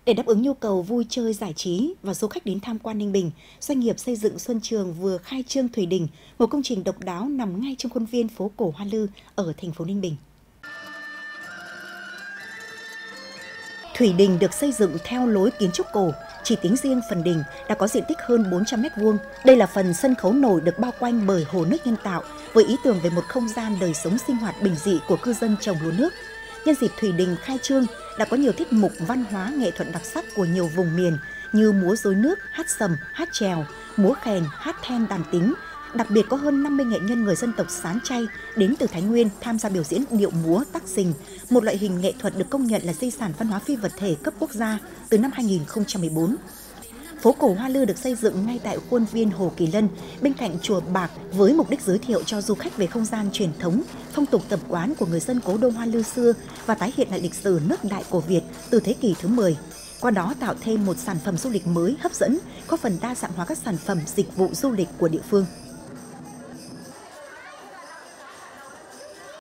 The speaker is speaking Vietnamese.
Để đáp ứng nhu cầu vui chơi giải trí và du khách đến tham quan Ninh Bình, doanh nghiệp xây dựng Xuân Trường vừa khai trương Thủy Đình, một công trình độc đáo nằm ngay trong khuôn viên phố cổ Hoa Lư ở thành phố Ninh Bình. Thủy Đình được xây dựng theo lối kiến trúc cổ, chỉ tính riêng phần đình đã có diện tích hơn 400 m². Đây là phần sân khấu nổi được bao quanh bởi hồ nước nhân tạo với ý tưởng về một không gian đời sống sinh hoạt bình dị của cư dân trồng lúa nước. Nhân dịp Thủy Đình khai trương đã có nhiều tiết mục văn hóa nghệ thuật đặc sắc của nhiều vùng miền như múa rối nước, hát sầm, hát chèo, múa khen, hát then đàn tính. Đặc biệt có hơn 50 nghệ nhân người dân tộc Sán Chay đến từ Thái Nguyên tham gia biểu diễn điệu múa tắc sình, một loại hình nghệ thuật được công nhận là di sản văn hóa phi vật thể cấp quốc gia từ năm 2014. Phố cổ Hoa Lư được xây dựng ngay tại khuôn viên Hồ Kỳ Lân, bên cạnh chùa Bạc với mục đích giới thiệu cho du khách về không gian truyền thống, phong tục tập quán của người dân cố đô Hoa Lư xưa và tái hiện lại lịch sử nước Đại cổ Việt từ thế kỷ thứ 10. Qua đó tạo thêm một sản phẩm du lịch mới hấp dẫn, có phần đa dạng hóa các sản phẩm dịch vụ du lịch của địa phương.